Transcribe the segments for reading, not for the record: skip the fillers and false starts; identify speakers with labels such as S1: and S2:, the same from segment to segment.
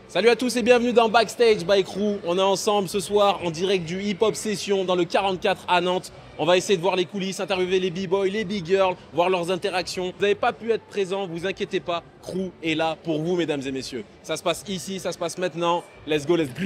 S1: Salut à tous et bienvenue dans Backstage by Crew. On est ensemble ce soir en direct du Hip Hop Session dans le 44 à Nantes. On va essayer de voir les coulisses, interviewer les b-boys, les big girls, voir leurs interactions. Vous n'avez pas pu être présent, vous inquiétez pas. Crew est là pour vous, mesdames et messieurs. Ça se passe ici, ça se passe maintenant. Let's go, let's go.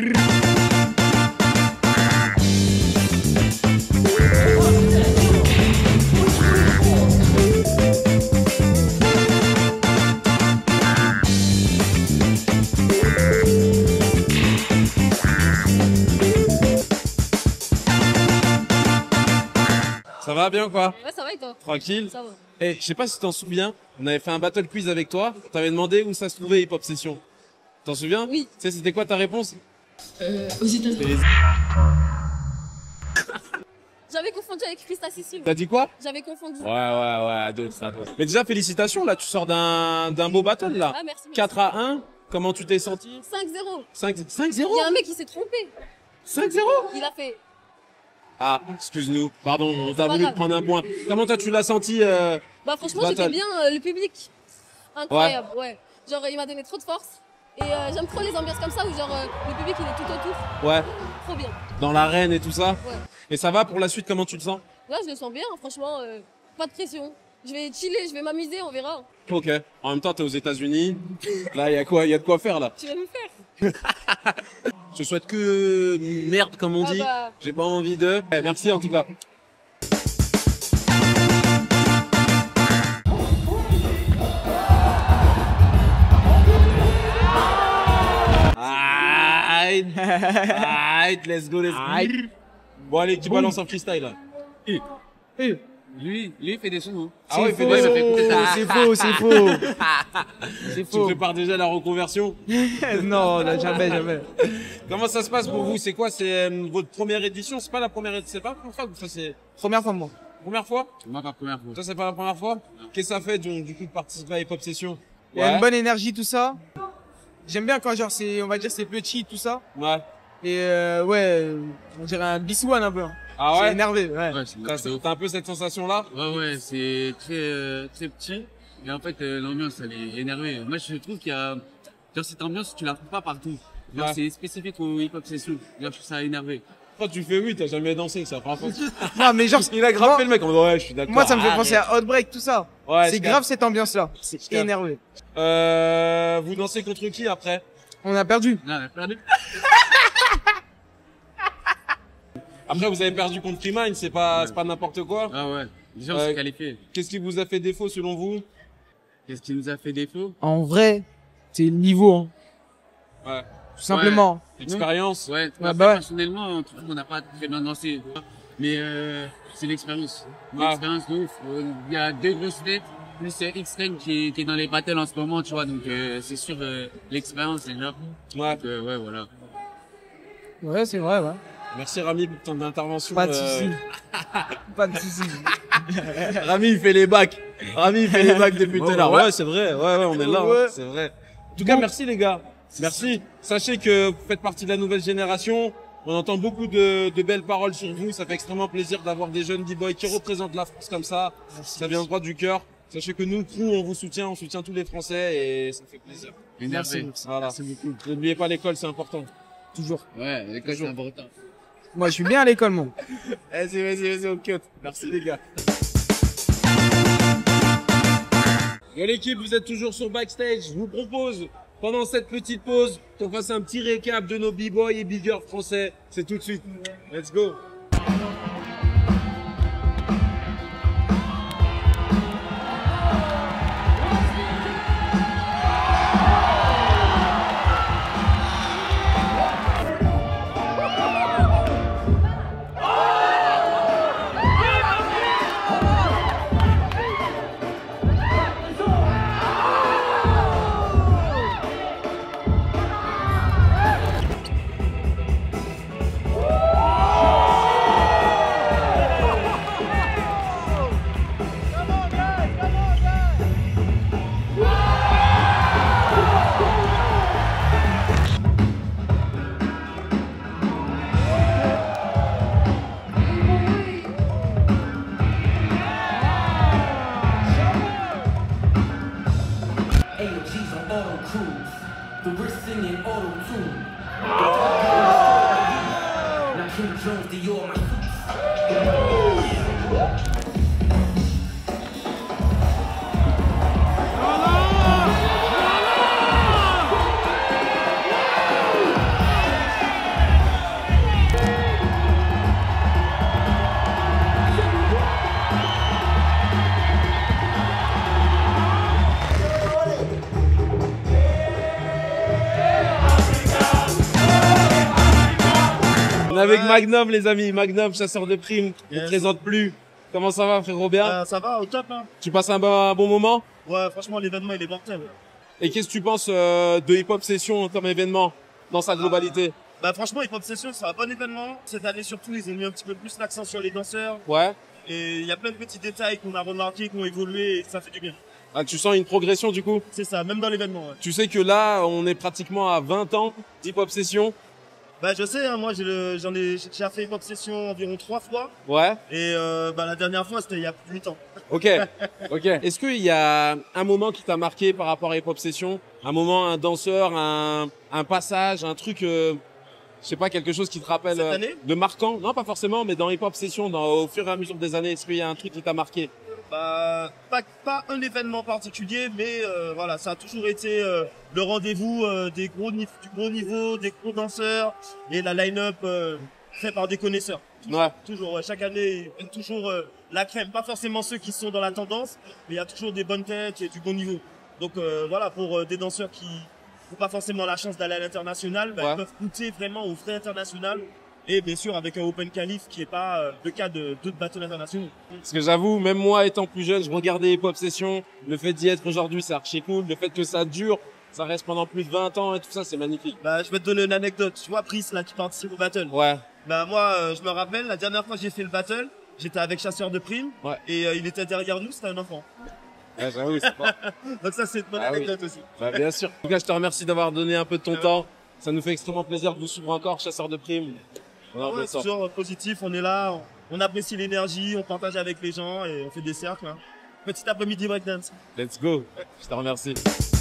S1: Ça va bien quoi?
S2: Ouais, ça va et toi?
S1: Tranquille?
S2: Ça va.
S1: Eh, je sais pas si tu t'en souviens, on avait fait un battle quiz avec toi. T'avais demandé où ça se trouvait Hip Hop Session. T'en souviens?
S2: Oui.
S1: Tu sais, c'était quoi ta réponse?
S2: Aux États-Unis. J'avais confondu avec Christa Cécile.
S1: T'as dit quoi?
S2: J'avais confondu.
S1: Ouais, à deux. Mais déjà, félicitations, là, tu sors d'un beau battle, là.
S2: Ah, merci.
S1: 4 à 1, comment tu t'es senti?
S2: 5-0.
S1: 5-0?
S2: Il y a un mec qui s'est trompé.
S1: 5-0?
S2: Il a fait.
S1: Ah, excuse-nous, pardon, on t'a
S2: pas
S1: voulu
S2: grave.
S1: prendre un point. Comment toi, tu l'as senti
S2: Bah, franchement,
S1: Battle.
S2: j'étais bien. Le public. Incroyable, ouais. Genre, il m'a donné trop de force. Et j'aime trop les ambiances comme ça où, genre, le public, il est tout autour.
S1: Ouais,
S2: Trop bien.
S1: dans l'arène et tout ça?
S2: Ouais.
S1: Et ça va pour la suite, comment tu te sens?
S2: Là, je le sens bien, franchement. Pas de pression. Je vais chiller, je vais m'amuser, on verra.
S1: Ok. En même temps, t'es aux États-Unis. Là, il y a de quoi faire, là.
S2: Tu vas me faire.
S1: Je te souhaite que merde, comme on
S2: Ah
S1: dit.
S2: bah.
S1: J'ai pas envie de. Eh, merci en tout cas. Aïe, let's go, let's go. Bon, allez, qui balance un freestyle là?
S3: Lui, il fait des sons. Hein.
S1: Ah ouais, il fait
S3: faux,
S1: des
S3: ça
S1: sons.
S3: fait écouter ça.
S4: C'est faux, c'est faux. C'est
S1: Tu
S4: faux.
S1: prépares déjà la reconversion?
S4: Non, là, jamais, jamais.
S1: Comment ça se passe pour vous? C'est quoi? C'est votre première édition? C'est pas la première édition? C'est pas la première fois que ça c'est
S4: Première fois, moi.
S1: première fois?
S3: Moi, pas première fois.
S1: Toi, c'est pas la première fois? Qu'est-ce que ça fait du coup de participer à Hip Hop Session?
S4: Il y a une bonne énergie, tout ça. J'aime bien quand, genre, on va dire, c'est petit, tout ça.
S1: Ouais.
S4: Et ouais, on dirait un bisouane un peu.
S1: Ah
S4: C'est
S1: ouais?
S4: énervé, ouais.
S3: Ouais,
S1: T'as un peu cette sensation là?
S3: ouais, c'est très petit. Et en fait, l'ambiance, elle est énervée. Moi, je trouve qu'il y a, genre, cette ambiance, tu la trouves pas partout. Genre,
S1: Ouais.
S3: c'est spécifique au hip-hop session. Genre, je trouve ça énervé.
S1: Toi, tu fais oui, t'as jamais dansé, c'est la première fois.
S4: Non, mais genre,
S1: Il a graffé le mec, on dit ouais, je suis d'accord.
S4: moi, ça me fait
S1: Arrête.
S4: penser à Outbreak, tout ça.
S1: Ouais,
S4: C'est
S1: je
S4: grave cette ambiance-là.
S1: C'est
S4: C'est énervé.
S1: Vous dansez contre qui après?
S4: On a perdu.
S3: Non, on a perdu.
S1: Après, vous avez perdu contre Freemind, c'est pas n'importe quoi.
S3: Ah ouais. Déjà, on
S1: Ouais.
S3: s'est qualifié.
S1: Qu'est-ce qui vous a fait défaut selon vous?
S3: Qu'est-ce qui nous a fait défaut?
S4: En vrai, c'est le niveau, hein.
S1: Ouais.
S4: Tout simplement.
S1: L'expérience?
S3: Ouais,
S4: bah ouais.
S3: personnellement, on trouve qu'on n'a pas très bien dansé. Mais c'est l'expérience.
S1: Ah.
S3: L'expérience de ouf. Il y a deux grosses têtes, plus X-Ren qui est dans les battles en ce moment, tu vois. Donc c'est sûr, l'expérience déjà.
S1: Ouais.
S3: Donc ouais, voilà.
S4: Ouais, c'est vrai, ouais.
S1: Merci Rami pour ton intervention.
S4: Pas de soucis. Pas de soucis.
S1: Rami, il fait les bacs. Rami, il fait les bacs depuis tout à l'heure.
S3: Ouais.
S1: Ouais, c'est vrai. Ouais, on est là.
S4: Ouais.
S1: hein, c'est vrai. En tout cas, merci les gars. Merci. Sachez que vous faites partie de la nouvelle génération. On entend beaucoup de belles paroles sur vous. Ça fait extrêmement plaisir d'avoir des jeunes b-boys qui représentent la France comme ça. Ça vient droit du cœur. Sachez que nous, Crew, on soutient tous les Français et ça fait plaisir.
S3: Énervé.
S1: Voilà.
S3: Merci beaucoup.
S1: N'oubliez pas l'école, c'est important.
S4: Toujours.
S3: Ouais, l'école c'est important.
S4: Moi, je suis bien à l'école, moi.
S1: Vas-y, on cut. Merci les gars. Yo l'équipe, vous êtes toujours sur Backstage. Je vous propose, pendant cette petite pause, qu'on fasse un petit récap de nos b-boys et b-girls français. C'est tout de suite. Let's go. On est avec Magnum, les amis. Magnum, chasseur de primes. On ne présente plus. Comment ça va, frérot, bien?
S5: Ça va, au top, hein.
S1: Tu passes un bon moment?
S5: Ouais, franchement, l'événement, il est mortel.
S1: Et qu'est-ce que tu penses de Hip Hop Session comme événement dans sa globalité?
S5: Bah, franchement, Hip Hop Session, c'est un bon événement. Cette année, surtout, ils ont mis un petit peu plus l'accent sur les danseurs.
S1: Ouais.
S5: Et il y a plein de petits détails qu'on a remarqués, qui ont évolué, et ça fait du bien.
S1: Ah, tu sens une progression, du coup?
S5: C'est ça, même dans l'événement, ouais.
S1: Tu sais que là, on est pratiquement à 20 ans d'Hip Hop Session.
S5: Bah, je sais, hein, moi, j'ai déjà fait Hip Hop Session environ 3 fois.
S1: Ouais.
S5: Et, bah, la dernière fois, c'était il y a plus de 8 ans.
S1: Ok, ok. Est-ce qu'il y a un moment qui t'a marqué par rapport à Hip Hop Session? Un moment, un danseur, un passage, un truc, je sais pas, quelque chose qui te rappelle
S5: Cette année
S1: de marquant? Non, pas forcément, mais dans Hip Hop Session, au fur et à mesure des années, est-ce qu'il y a un truc qui t'a marqué?
S5: Bah, pas un événement particulier, mais voilà, ça a toujours été le rendez-vous du gros niveau, des gros danseurs et la line-up fait par des connaisseurs.
S1: Ouais.
S5: Toujours, chaque année, il y a toujours la crème. Pas forcément ceux qui sont dans la tendance, mais il y a toujours des bonnes têtes et du bon niveau. Donc voilà, pour des danseurs qui n'ont pas forcément la chance d'aller à l'international, bah,
S1: Ouais.
S5: ils peuvent goûter vraiment au vrai international. Et bien sûr avec un Open Qualif qui est pas le cas d'autres battles internationaux.
S1: Parce que j'avoue, même moi étant plus jeune, je regardais Hip Hop Session. Le fait d'y être aujourd'hui, c'est archi cool. Le fait que ça dure, ça reste pendant plus de 20 ans et tout ça, c'est magnifique.
S5: Bah, je vais te donner une anecdote. Tu vois, Pris, là, qui participe au battle.
S1: Ouais.
S5: Bah, moi, je me rappelle, la dernière fois que j'ai fait le battle, j'étais avec Chasseur de Primes.
S1: Ouais.
S5: Et il était derrière nous, c'était un enfant.
S1: Ouais, j'avoue, c'est bon.
S5: Donc ça, c'est une bonne
S1: Ah oui.
S5: anecdote aussi.
S1: Bah, bien sûr. En tout cas, je te remercie d'avoir donné un peu de ton temps. Ça nous fait extrêmement plaisir de vous suivre encore, chasseur de primes.
S5: Ah ouais, toujours positif, on est là, on apprécie l'énergie, on partage avec les gens et on fait des cercles. Hein. Petit après-midi breakdance.
S1: Let's go. Je te remercie.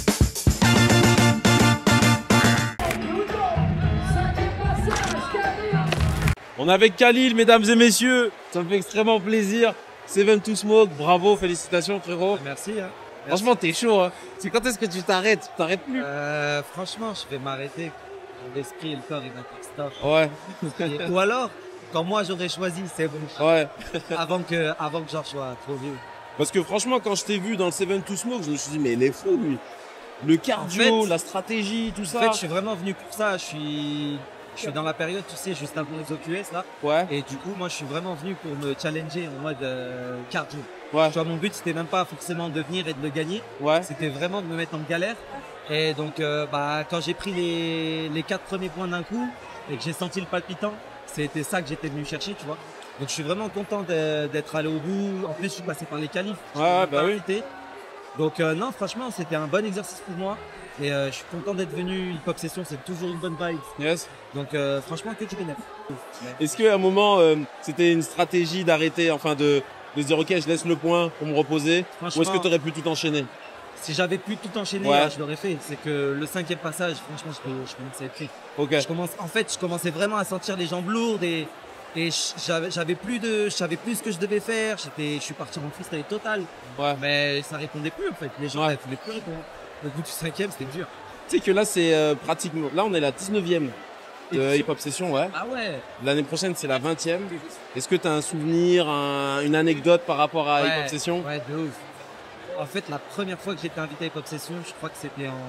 S1: On est avec Khalil, mesdames et messieurs. Ça me fait extrêmement plaisir. Seven to Smoke, bravo, félicitations frérot.
S6: Merci. Hein.
S1: Franchement, t'es chaud. Hein. C'est quand est-ce que tu t'arrêtes? Tu t'arrêtes plus?
S6: Franchement, je vais m'arrêter. L'esprit et le corps, il va faire stop.
S1: Ouais.
S6: Ou alors, quand moi j'aurais choisi, c'est bon.
S1: Ouais.
S6: avant que genre je sois trop vieux.
S1: Parce que franchement, quand je t'ai vu dans le Seven to Smoke, je me suis dit, mais il est fou lui. Le cardio,
S6: En fait,
S1: la stratégie, tout ça.
S6: En fait, je suis vraiment venu pour ça. Je suis dans la période, tu sais, juste avant les OQS là.
S1: Ouais.
S6: Et du coup, moi, je suis vraiment venu pour me challenger en mode cardio.
S1: Ouais.
S6: Tu vois, mon but, c'était même pas forcément de venir et de le gagner.
S1: Ouais.
S6: C'était vraiment de me mettre en galère. Et donc, bah, quand j'ai pris les 4 premiers points d'un coup et que j'ai senti le palpitant, c'était ça que j'étais venu chercher, tu vois. Donc, je suis vraiment content d'être allé au bout. En plus, je suis passé par les qualifs.
S1: Ouais, bah oui.
S6: Donc, non, franchement, c'était un bon exercice pour moi. Et je suis content d'être venu. Hip Hop Session, c'est toujours une bonne vibe.
S1: Yes.
S6: Donc, franchement, que du bénéf.
S1: Est-ce qu'à un moment, c'était une stratégie d'arrêter, enfin de se dire, ok, je laisse le point pour me reposer? Ou est-ce que tu aurais pu tout enchaîner?
S6: Si j'avais pu tout enchaîner,
S1: Ouais.
S6: là, je l'aurais fait. C'est que le 5e passage, franchement, je commençais à être pris.
S1: Ok.
S6: Je commençais vraiment à sentir les jambes lourdes et j'avais plus je savais plus ce que je devais faire. Je suis parti en freestyle total.
S1: Ouais.
S6: Mais ça répondait plus, en fait. Les gens,
S1: Ouais.
S6: ne pouvaient plus répondre. Au bout du 5e, c'était dur.
S1: Tu sais que là, c'est pratiquement, là, on est la 19e de Hip Hop Session, ouais.
S6: Ah ouais.
S1: L'année prochaine, c'est la 20e. Est-ce que tu as un souvenir, une anecdote par rapport à Hip Hop Session?
S6: Ouais, de ouf. En fait, la première fois que j'étais invité à Hip Hop Session, je crois que c'était en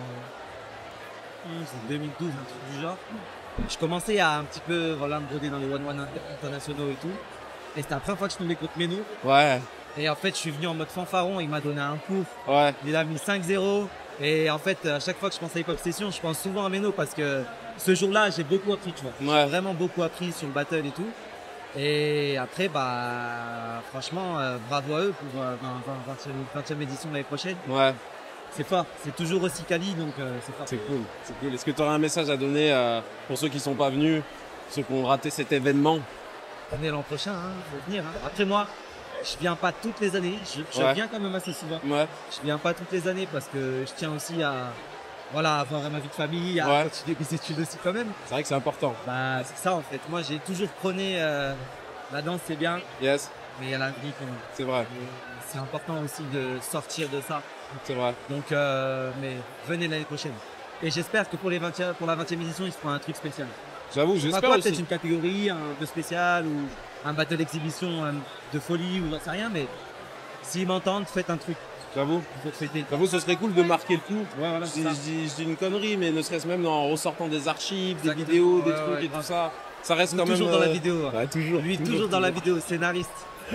S6: 2012, un truc du genre. Je commençais à un petit peu voilà, me broder dans les one-one internationaux et tout. Et c'était la première fois que je tombais contre Menou.
S1: Ouais,
S6: Et en fait, je suis venu en mode fanfaron, il m'a donné un coup.
S1: ouais,
S6: Il a mis 5-0. Et en fait, à chaque fois que je pense à Hip Hop Session, je pense souvent à Menou parce que ce jour-là, j'ai beaucoup appris, tu vois.
S1: Ouais.
S6: J'ai vraiment beaucoup appris sur le battle et tout. Et après, bah, franchement, bravo à eux pour 20e édition l'année prochaine.
S1: ouais,
S6: C'est fort, c'est toujours aussi quali, donc c'est fort.
S1: c'est cool, c'est cool. Est-ce que tu aurais un message à donner pour ceux qui sont pas venus, ceux qui ont raté cet événement?
S6: Venez l'an prochain, hein, faut venir. Hein. Après moi, je viens pas toutes les années, je
S1: Ouais.
S6: viens quand même assez souvent.
S1: Ouais,
S6: Je viens pas toutes les années parce que je tiens aussi à voilà, avoir ma vie de famille, à
S1: Ouais.
S6: continuer mes études aussi quand même.
S1: C'est vrai que c'est important.
S6: Bah, c'est ça en fait. Moi, j'ai toujours prôné la danse, c'est bien,
S1: Yes,
S6: mais il y a la vie quand même.
S1: c'est vrai,
S6: Et c'est important aussi de sortir de ça.
S1: c'est vrai.
S6: Donc, mais venez l'année prochaine. Et j'espère que pour la 20e édition, ils feront un truc spécial.
S1: J'avoue,
S6: Pas
S1: j'espère
S6: quoi, peut-être
S1: aussi.
S6: une catégorie un peu spéciale ou un battle d'exhibition de folie ou j'en sais rien, mais s'ils m'entendent, faites un truc
S1: J'avoue.
S6: pour fêter.
S1: J'avoue, ce serait cool de marquer le coup.
S6: Ouais, voilà,
S1: Je
S6: c'est
S1: dis,
S6: ça.
S1: je dis une connerie, mais ne serait-ce même en ressortant des archives, des
S6: Exactement.
S1: vidéos, des
S6: Ouais,
S1: trucs
S6: ouais,
S1: et tout
S6: grave.
S1: ça. Ça reste quand
S6: Toujours
S1: même.
S6: dans la vidéo.
S1: Ouais, toujours.
S6: Lui, toujours dans la vidéo, scénariste.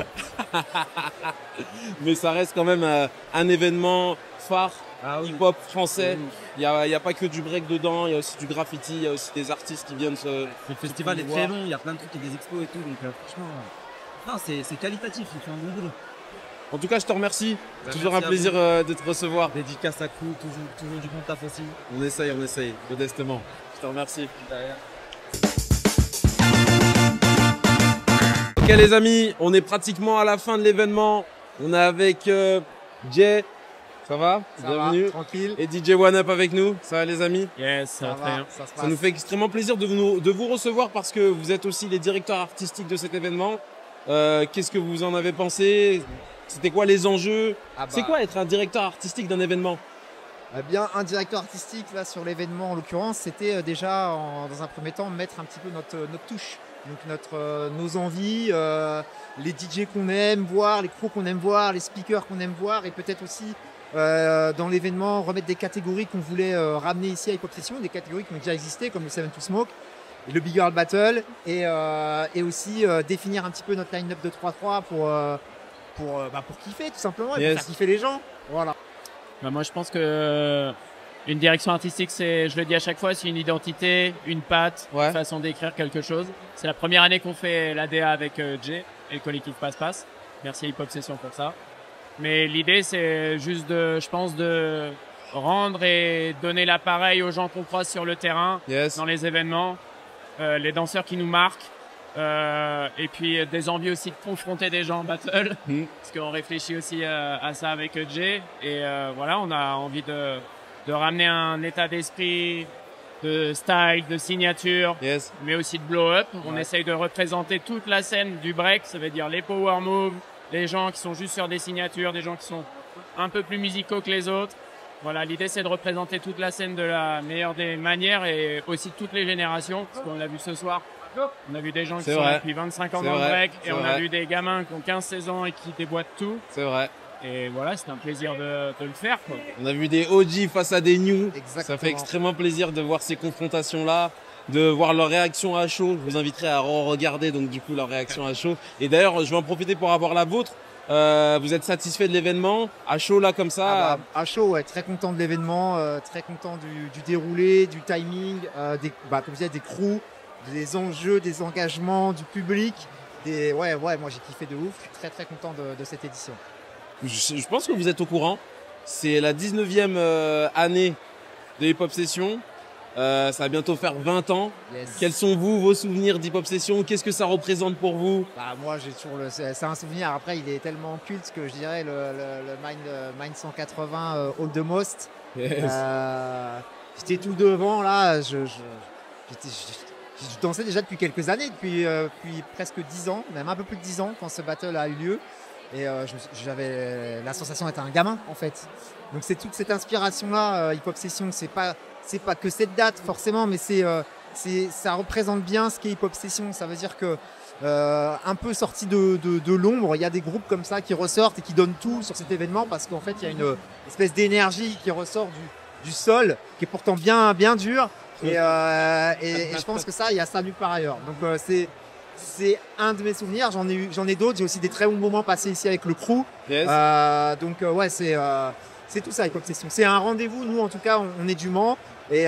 S1: Mais ça reste quand même un événement phare
S6: Ah oui.
S1: hip-hop français.
S6: Oui.
S1: Il y a pas que du break dedans, il y a aussi du graffiti, il y a aussi des artistes qui viennent se.
S6: Le festival est
S1: voir.
S6: très long, il y a plein de trucs, il y a des expos et tout, donc franchement, non, c'est qualitatif, il fait un bon boulot.
S1: En tout cas, je te remercie.
S6: Bah,
S1: Toujours
S6: merci
S1: un
S6: à
S1: plaisir de te recevoir.
S6: Dédicace à Crew, toujours du bon taf aussi.
S1: On essaye, modestement. Je te remercie. Ok les amis, on est pratiquement à la fin de l'événement. On est avec Jay. Ça va? Bienvenue.
S4: tranquille.
S1: Et DJ One Up avec nous. Ça va les amis?
S7: Yes, ça va très bien.
S4: Ça se
S1: Ça nous fait extrêmement plaisir de vous recevoir parce que vous êtes aussi les directeurs artistiques de cet événement. Qu'est-ce que vous en avez pensé? C'était quoi les enjeux? C'est quoi être un directeur artistique d'un événement?
S8: Eh bien, un directeur artistique là sur l'événement en l'occurrence, c'était déjà dans un premier temps mettre un petit peu notre touche, donc nos envies, les DJ qu'on aime voir, les crews qu'on aime voir, les speakers qu'on aime voir, et peut-être aussi dans l'événement remettre des catégories qu'on voulait ramener ici à Hip Hop Session, des catégories qui ont déjà existé comme le 7 to Smoke, et le Big Girl Battle, et aussi définir un petit peu notre line-up de 3-3 pour kiffer tout simplement et
S1: Yes.
S8: pour faire kiffer les gens. Voilà.
S7: Bah, moi, je pense que une direction artistique, c'est, je le dis à chaque fois, c'est une identité, une patte,
S1: Ouais.
S7: une façon d'écrire quelque chose. C'est la première année qu'on fait l'ADA avec Jay et le collectif Passe-Passe. Merci à Hip Hop Session pour ça. Mais l'idée, c'est juste je pense, de rendre et donner l'appareil aux gens qu'on croise sur le terrain,
S1: Yes.
S7: dans les événements, les danseurs qui nous marquent, et puis des envies aussi de confronter des gens en battle, parce qu'on réfléchit aussi à ça avec Jay, et voilà, on a envie de ramener un état d'esprit, de style, de signature,
S1: Yes.
S7: mais aussi de blow-up. On essaye de représenter toute la scène du break, ça veut dire les power moves, les gens qui sont juste sur des signatures, des gens qui sont un peu plus musicaux que les autres. Voilà, l'idée c'est de représenter toute la scène de la meilleure des manières et aussi toutes les générations, parce qu'on l'a vu ce soir. On a vu des gens qui
S1: C'est
S7: sont
S1: vrai.
S7: là depuis 25 ans
S1: C'est
S7: dans le
S1: vrai.
S7: break,
S1: C'est
S7: et on
S1: vrai.
S7: a vu des gamins qui ont 15-16 ans et qui déboîtent tout.
S1: C'est vrai.
S7: Et voilà, c'est un plaisir de le faire, quoi.
S1: On a vu des OG face à des new. Ça
S8: Exactement.
S1: fait extrêmement plaisir de voir ces confrontations-là, de voir leur réaction à chaud. Je vous inviterai à regarder donc du coup leur réaction à chaud. Et d'ailleurs, je vais en profiter pour avoir la vôtre. Vous êtes satisfait de l'événement à chaud là comme ça?
S8: Ah bah, à chaud, ouais, très content de l'événement, très content du déroulé, du timing, comme je disais, des crews, des enjeux, des engagements, du public. Ouais, moi j'ai kiffé de ouf. Je suis très très content de cette édition.
S1: Je pense que vous êtes au courant. C'est la 19e année de Hip Hop Session. Ça va bientôt faire 20 ans.
S8: Yes.
S1: Quels sont vos souvenirs d'Hip Hop Session? Qu'est-ce que ça représente pour vous?
S8: Bah, moi j'ai toujours c'est un souvenir. Après il est tellement culte que je dirais le Mind 180 All the Most.
S1: Yes.
S8: J'étais tout devant là. Je dansais déjà depuis quelques années, depuis presque 10 ans, même un peu plus de 10 ans quand ce battle a eu lieu. Et j'avais la sensation d'être un gamin en fait. Donc c'est toute cette inspiration-là, Hip Hop Session, c'est pas que cette date forcément, mais ça représente bien ce qu'est Hip Hop Session. Ça veut dire que un peu sorti de l'ombre, il y a des groupes comme ça qui ressortent et qui donnent tout sur cet événement parce qu'en fait il y a une espèce d'énergie qui ressort du sol, qui est pourtant bien dur. Et je pense que ça, il y a ça nulle part ailleurs. Donc c'est un de mes souvenirs. J'en ai d'autres. J'ai aussi des très bons moments passés ici avec le crew.
S1: Yes.
S8: Ouais, c'est tout ça, Hip Hop Session. C'est un rendez-vous. Nous, en tout cas, on est du Mans. Et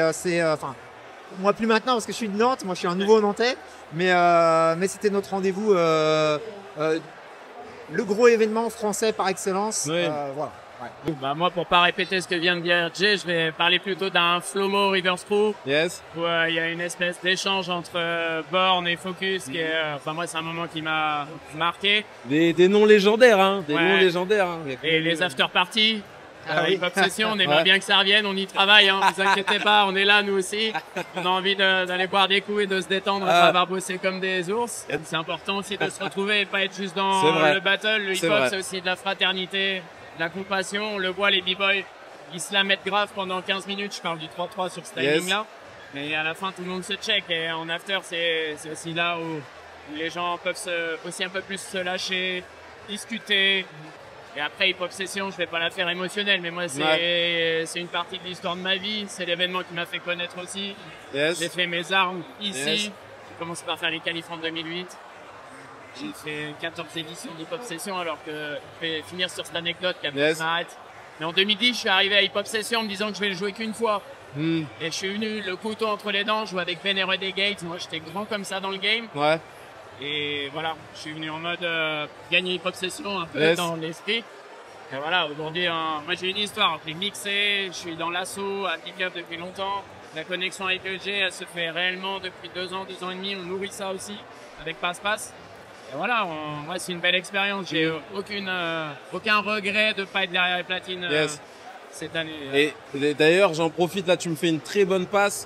S8: moi plus maintenant parce que je suis de Nantes. Moi, je suis un nouveau Nantais. Mais c'était notre rendez-vous. Le gros événement français par excellence.
S1: Oui.
S8: Voilà. Ouais.
S7: Bah, moi, pour pas répéter ce que vient de dire Jay, je vais parler plutôt d'un Flomo Reverse Crew,
S1: Yes.
S7: où il y a une espèce d'échange entre Born et Focus qui est, moi, c'est un moment qui m'a marqué.
S1: Des noms légendaires, hein. Des
S7: Ouais.
S1: noms légendaires. Hein.
S7: Et les after parties, Hip Hop Session, on aimerait bien que ça revienne, on y travaille, hein, vous inquiétez pas, on est là nous aussi. On a envie d'aller boire des coups et de se détendre après avoir bossé comme des ours. C'est important aussi de se retrouver et pas être juste dans le battle. Le hip hop, c'est aussi de la fraternité, de la compassion. On le voit, les b-boys, ils se la mettent grave pendant 15 minutes. Je parle du 3-3 sur ce timing-là. Mais à la fin, tout le monde se check. Et en after, c'est aussi là où les gens peuvent aussi un peu plus se lâcher, discuter. Et après, Hip Hop Session, je vais pas la faire émotionnelle, mais moi, c'est une partie de l'histoire de ma vie. C'est l'événement qui m'a fait connaître aussi. J'ai fait mes armes ici. J'ai commencé par faire les qualifs en 2008. J'ai fait 14 éditions d'Hip Hop Session, alors que je vais finir sur cette anecdote qui a m'arrête. Mais en 2010, je suis arrivé à Hip Hop Session en me disant que je vais le jouer qu'une fois. Et je suis venu le couteau entre les dents, jouer avec Ben et Reddy Gates. Moi, j'étais grand comme ça dans le game. Et voilà, je suis venu en mode gagner Hip Hop Session un peu dans l'esprit. Et voilà, aujourd'hui, moi j'ai une histoire. J'ai mixé, je suis dans l'assaut à Pick Up depuis longtemps. La connexion avec EG, elle se fait réellement depuis 2 ans, 2 ans et demi. On nourrit ça aussi avec Passe-Passe. Et voilà, moi c'est une belle expérience. J'ai aucun regret de pas être derrière les platines cette année.
S1: Et d'ailleurs, j'en profite là, tu me fais une très bonne passe.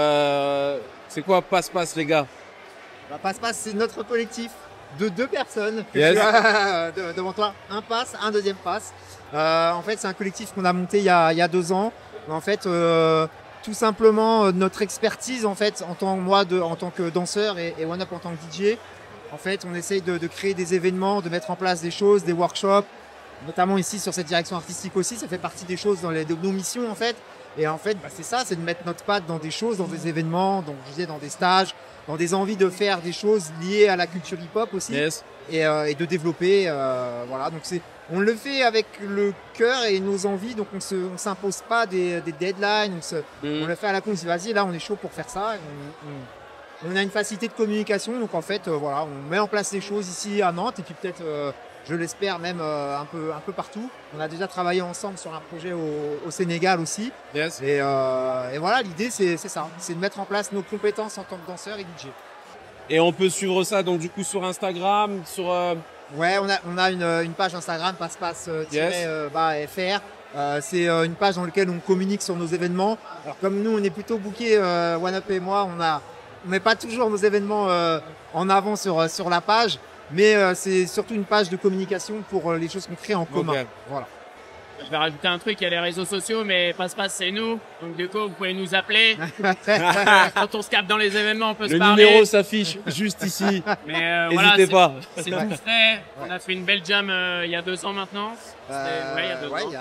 S1: C'est quoi Passe-Passe, les gars?
S8: Passe-Passe, c'est notre collectif de 2 personnes que tu as devant toi. Un passe, un deuxième passe. En fait, c'est un collectif qu'on a monté il y a 2 ans. En fait, tout simplement, notre expertise, en fait, en tant que danseur et One Up en tant que DJ, en fait, on essaye de créer des événements, de mettre en place des choses, des workshops, notamment ici sur cette direction artistique aussi. Ça fait partie des choses de nos missions, en fait. Et en fait, c'est ça, c'est de mettre notre patte dans des choses, dans des événements, donc je disais dans des stages, dans des envies de faire des choses liées à la culture hip-hop aussi, et de développer. Voilà, donc on le fait avec le cœur et nos envies, donc on s'impose pas des deadlines. On le fait à la con. On se dit vas-y, là on est chaud pour faire ça. On a une facilité de communication, donc en fait, voilà, on met en place les choses ici à Nantes et puis peut-être. Je l'espère même un peu partout. On a déjà travaillé ensemble sur un projet au Sénégal aussi. Et voilà, l'idée c'est ça, c'est de mettre en place nos compétences en tant que danseur et DJ.
S1: Et on peut suivre ça donc du coup sur Instagram, sur.
S8: Ouais, on a une page Instagram passe-passe-fr. C'est une page dans laquelle on communique sur nos événements. Alors comme nous on est plutôt bookés, One Up et moi, on met pas toujours nos événements en avant sur la page. Mais c'est surtout une page de communication pour les choses qu'on crée en commun. Voilà.
S7: Je vais rajouter un truc, il y a les réseaux sociaux, mais Passe-Passe, c'est nous. Donc du coup, vous pouvez nous appeler. Quand on se capte dans les événements, on peut se parler.
S1: Le numéro s'affiche juste ici.
S7: Mais
S1: n'hésitez pas.
S7: C'est tout frais. On a fait une belle jam il y a 2 ans maintenant. Il y a 2 ans.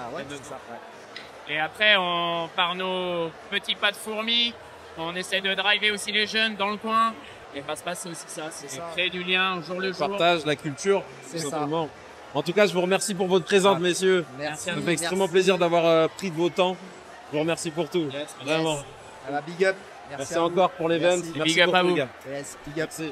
S7: Et après, par nos petits pas de fourmis, on essaie de driver aussi les jeunes dans le coin. Et Passe-Passe, c'est aussi ça, c'est créer du lien au jour le jour.
S1: Partage, la culture,
S8: c'est ça.
S1: En tout cas, je vous remercie pour votre présence, messieurs.
S8: Merci.
S1: Ça me fait extrêmement plaisir d'avoir pris de vos temps. Je vous remercie pour tout. Vraiment.
S8: Big up.
S1: Merci encore pour l'event.
S7: Merci big up à vous.
S8: Big up.
S1: Merci.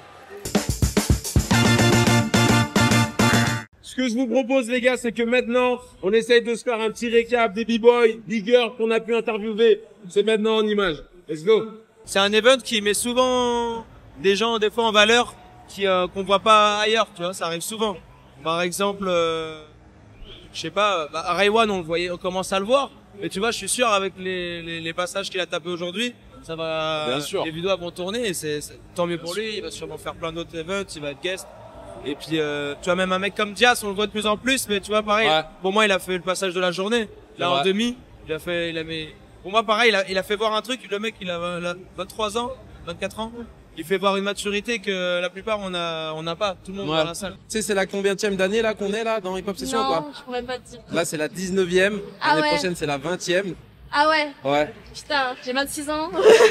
S1: Ce que je vous propose, les gars, c'est que maintenant, on essaye de se faire un petit récap des b-boys, big girls qu'on a pu interviewer. C'est maintenant en image. Let's go.
S9: C'est un event qui met souvent des gens, des fois, en valeur, qu'on voit pas ailleurs, tu vois, ça arrive souvent. Par exemple, je sais pas, à Raywan, on commence à le voir. Mais tu vois, je suis sûr, avec les passages qu'il a tapé aujourd'hui, ça va,
S1: bien sûr.
S9: Les vidéos vont tourner et c'est tant mieux pour lui. Il va sûrement faire plein d'autres events, il va être guest. Et puis, tu vois, même un mec comme Diaz, on le voit de plus en plus, mais tu vois, pareil, pour moi, il a fait le passage de la journée. Là, en demi, pour moi, pareil, il a fait voir un truc. Le mec, il a 23 ans, 24 ans. Il fait voir une maturité que la plupart on n'a pas, tout le monde dans la salle.
S1: Tu sais, c'est la combienième d'année là qu'on est là dans Hip Hop Session ou pas?
S2: Non, je pourrais pas te dire.
S1: Là, c'est la 19e. L'année prochaine, c'est la 20e.
S2: Ah ouais?
S1: Ouais.
S2: Putain, j'ai 26 ans.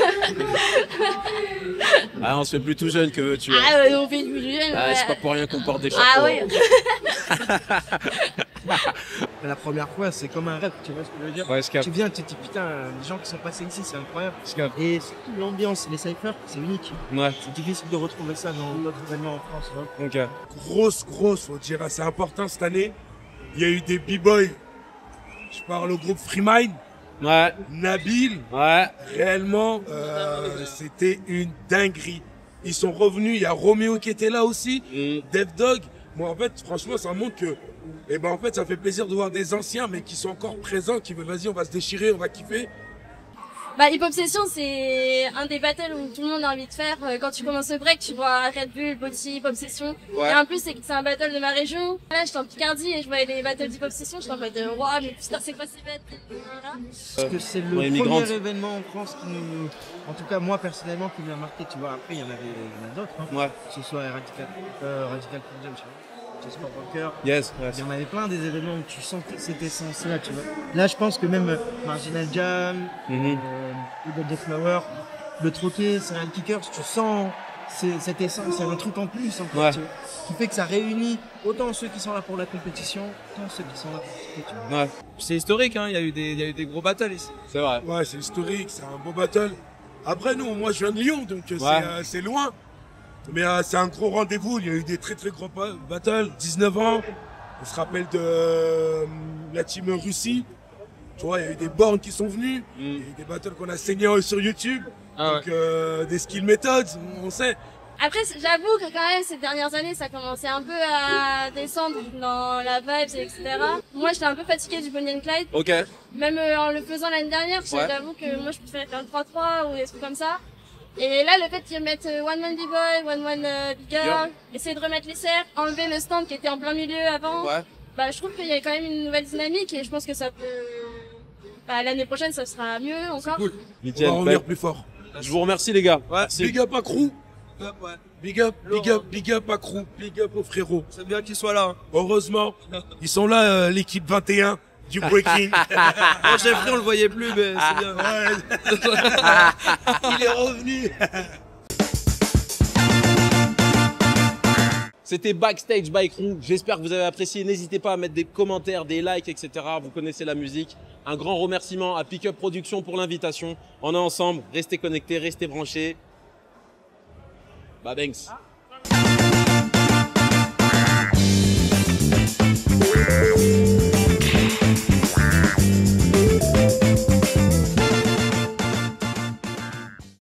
S1: Ah, on se fait plus tout jeune, que veux-tu?
S2: Ah ouais, on fait plus jeune.
S1: Ah, c'est pas pour rien qu'on porte des chapeaux.
S2: Ah ouais.
S10: La première fois, c'est comme un rêve, tu vois ce que je veux dire?
S1: Ouais, je capte.
S10: Tu viens, tu te dis putain, les gens qui sont passés ici, c'est incroyable. Et surtout l'ambiance, les cyphers, c'est unique.
S1: Ouais.
S10: C'est difficile de retrouver ça dans d'autres événements en France.
S1: Ok.
S11: Grosse, on dirait, c'est important cette année. Il y a eu des b-boys. Je parle au groupe Freemind.
S1: Ouais.
S11: Nabil.
S1: Ouais.
S11: Réellement, c'était une dinguerie. Ils sont revenus. Il y a Roméo qui était là aussi. Dev Dog. Moi, en fait, franchement, ça montre que Et ben en fait, ça fait plaisir de voir des anciens, mais qui sont encore présents, qui veulent, vas-y, on va se déchirer, on va kiffer.
S2: Bah, Hip Hop Session, c'est un des battles où tout le monde a envie de faire. Quand tu commences le break, tu vois Red Bull, Botti, Hip Hop Session.
S11: Ouais.
S2: Et en plus, c'est un battle de ma région. Là, j'étais en Picardie et je voyais les battles d'Hip Hop Session. J'étais en mode, waouh, mais putain, c'est quoi ces battles? Voilà.
S10: Parce que c'est le premier événement en France qui nous, en tout cas moi personnellement, qui m'a marqué. Tu vois, après il y en a d'autres. Hein.
S1: Ouais.
S10: Que ce soit Radical Kingdom, tu vois. Sport Walker.
S1: Yes.
S10: Il y en avait plein des événements où tu sentais cette essence-là, tu vois. Là, je pense que même Marginal Jam, Golden Flower, le troquet, Serial Kickers, tu sens cette essence, c'est un truc en plus, en fait,
S1: Ouais.
S10: tu vois, qui fait que ça réunit autant ceux qui sont là pour la compétition, autant ceux qui sont là pour la compétition.
S1: Ouais.
S9: C'est historique, hein. Il y a eu des gros battles ici.
S1: C'est vrai.
S11: Ouais, c'est historique, c'est un beau battle. Après, nous, moi, je viens de Lyon, donc c'est loin. Mais c'est un gros rendez-vous. Il y a eu des très très gros battles. 19 ans. On se rappelle de la team Russie. Tu vois, il y a eu des bornes qui sont venus. Il y a eu des battles qu'on a saignés sur YouTube. Donc des skill methods, on sait.
S2: Après, j'avoue que quand même, ces dernières années, ça commençait un peu à descendre dans la vibe, etc. Moi, j'étais un peu fatiguée du Bonnie and Clyde.
S1: Ok.
S2: Même en le faisant l'année dernière, j'avoue que moi, je préférais faire le 3-3 ou des trucs comme ça. Et là, le fait qu'ils mettent One Man B-Boy, One Man Big Girl, essayer de remettre les cercles, enlever le stand qui était en plein milieu avant, bah, je trouve qu'il y a quand même une nouvelle dynamique et je pense que ça peut... Bah, l'année prochaine, ça sera mieux encore.
S11: Cool.
S1: Nickel.
S11: On va revenir plus fort.
S1: Je vous remercie, les gars.
S11: Big up à Crew. Big up à Crew. Big up aux frérots.
S9: C'est bien qu'ils soient là. Hein.
S11: Heureusement. Ils sont là, l'équipe 21 du breaking.
S9: Bon, Jeffrey, on le voyait plus, mais c'est bien.
S11: Il est revenu.
S1: C'était Backstage by Crew. J'espère que vous avez apprécié. N'hésitez pas à mettre des commentaires, des likes, etc. Vous connaissez la musique. Un grand remerciement à Pick Up Production pour l'invitation. On est ensemble. Restez connectés, restez branchés. Bah, thanks.